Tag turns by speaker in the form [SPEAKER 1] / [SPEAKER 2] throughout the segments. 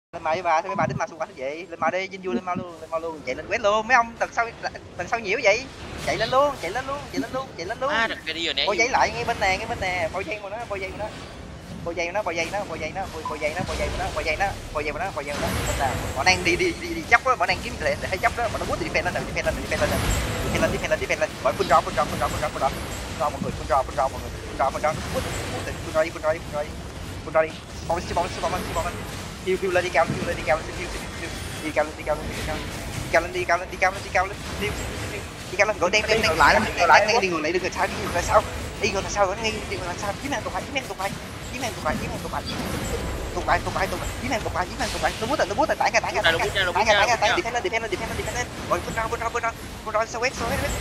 [SPEAKER 1] Lên mà với bà, thôi mấy bà đến mà xung quanh vậy, lên mà đi, Vinh vui lên mau luôn, chạy lên quét luôn, mấy ông tầng sau nhiễu vậy, chạy lên luôn. Bôi giấy lại ngay bên nè, bôi giây mà nó, bôi giây mà nó, bên nào, bọn đang đi chóc đó, bọn đang kiếm để thấy chóc đó, bọn nó bút defend lên, bọn full draw, mọi người, full draw, đi, spawn Hiu lên đi cao lên, đi cao lên, gọi đen lại ngay đi ngược lại, đừng sao đi ngược là sao, ngay đi ngược là sao, kiếm hàng tụi bài, nó bút rồi, tải defend lên, rồi full draw sao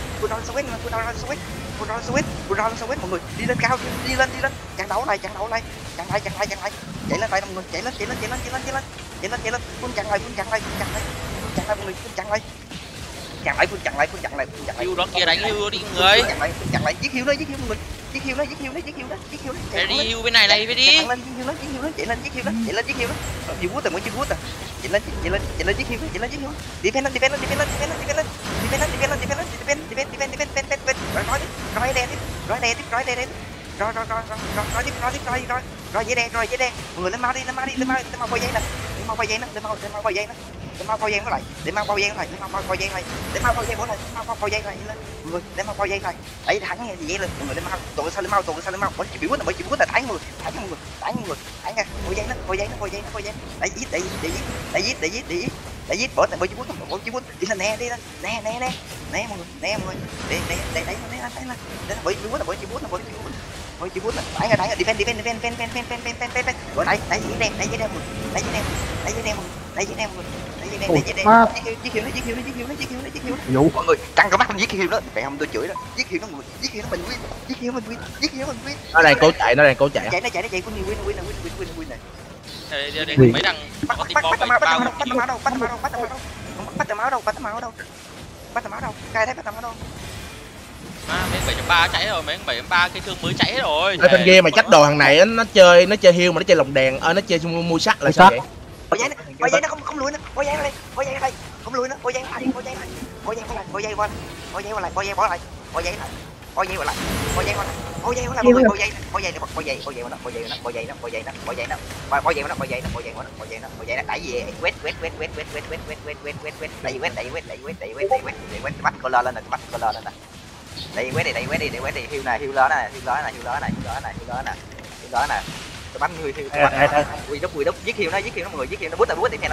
[SPEAKER 1] quét, mọi người đi lên cao, đi lên, chặn đấu lại, chạy lên tay mọi người, chạy lên, phun chặn lại, mọi người, phun chặn lại.
[SPEAKER 2] Hiu đó kia đánh hiu đi người.
[SPEAKER 1] Chặn lại, giết hiu nó, mọi người, giết hiu nó.
[SPEAKER 2] Để đi hiu bên này phải đi.
[SPEAKER 1] Chạy lên, giết hiu nó. Chưa bút à. Chạy lên, giết hiu. Defend lên. Rồi dễ đen. Mọi người lên mau đi, lên mau coi dây nè. Lên mau coi dây nó lại. Để mau coi dây lại. Để mau coi dây lại. Mọi người, để mau coi dây lại. Đẩy thẳng nghe gì vậy lên. Mọi người lên mau. Tụi sao lên mau. Bọn chỉ bị quýt là thắng mọi người. Thắng nha. Coi dây nó. Để giết bỏ chỉ bút. Đi lên nè. Nè mọi người. Để bỏ chỉ bút. Thôi chị bút là đẩy defend. Rồi đẩy dây đen giết hiệu nó. Mọi người căng cái mắt giết hiệu nó, phải không tôi chửi đó. Giết hiệu nó mình win.
[SPEAKER 3] Nó đang cố chạy.
[SPEAKER 1] Chạy win này.
[SPEAKER 2] Đây mấy thằng
[SPEAKER 1] bắt tầm máu đâu. Cai thấy bắt tầm máu đâu.
[SPEAKER 2] Mấy 7.3 cháy rồi, mấy 7.3 cây thương mới cháy rồi.
[SPEAKER 3] Ở trên game mà trách đồ thằng này nó chơi hiu mà nó chơi lồng đèn, nó chơi mua sắt là sao vậy?
[SPEAKER 1] Bôi giấy nó không lùi nữa. Bôi giấy đây. Không lùi nữa. Bôi giấy lại. Bôi giấy bỏ lại. Bôi giấy lại. Bôi giấy qua lại. Bôi giấy qua lại. Bôi giấy đẩy gì quét bắt color lên nè, đẩy quét đi, hiu ló nè. Tôi bắn người quỳ đúc giết hiu nó mọi người, giết hiu nó bút defend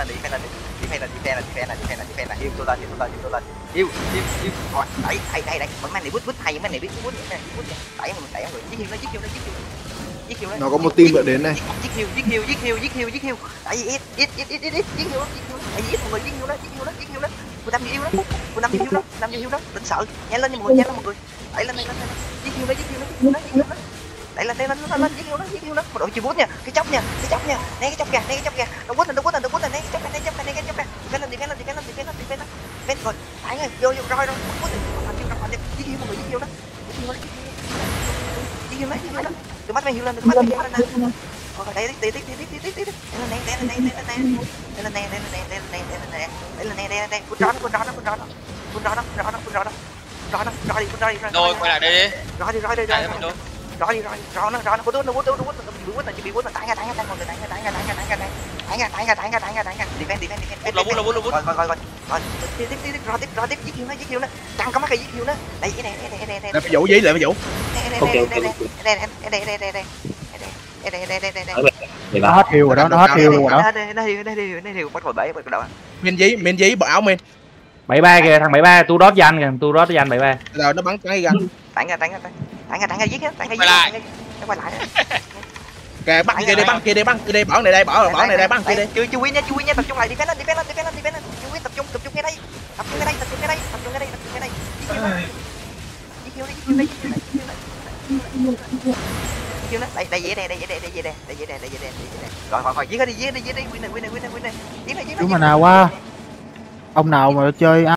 [SPEAKER 1] là hiu tôi lên hiu đẩy mấy này bút hay, mấy này biết bút đẩy mọi người, giết hiu nó
[SPEAKER 4] nó có một team nữa đến này.
[SPEAKER 1] Giết hiu tại vì ít giết hiu nó, tại vì ít mọi người, giết hiu nó. Tôi đâm hiu nó, đừng sợ, nhanh lên mọi người, đẩy lên giết hiu nó. Đẩy lên giết hiu nó. Một đội chịu bút nha, cái chốc nha, né cái chốc kìa, nó bút này, né cái chốc kìa, defend rồi, thẳng rồi, vô rồi, bút này, giết hiu mọi người, giết hiu nó. Tôi bắt mày hiu lên nè. Rồi đẩy tí. Đây là phun rõ nó.
[SPEAKER 2] Rồi quay lại đây đi.
[SPEAKER 1] Rồi nó bị bút tải ngay defend
[SPEAKER 2] Bút.
[SPEAKER 1] rồi tiếp giết hiu nó căng có mắt giết hiu nó. Đây cái này
[SPEAKER 3] Là phải vũ giấy lại phải vũ.
[SPEAKER 4] Nó hết hiu rồi đó, nó
[SPEAKER 1] hiu bắt rồi bể bắt đầu.
[SPEAKER 3] Miên giấy bỏ áo miên.
[SPEAKER 5] 73 kìa, thằng 73 tu đốt danh kìa,
[SPEAKER 3] Rồi nó bắn cái ra.
[SPEAKER 1] Tải ngay giết nó quay lại.
[SPEAKER 3] Kìa bắn kia đi, bỏ này đây, bỏ này đây bắn kia đi.
[SPEAKER 1] Chưa win nha, tập trung lại, defend lên. Chưa win, tập trung ngay đây. Giết hiu nó. Đây dễ đè. Rồi giết đi, win này.
[SPEAKER 4] Chứ mà nào quá. Ông nào mà chơi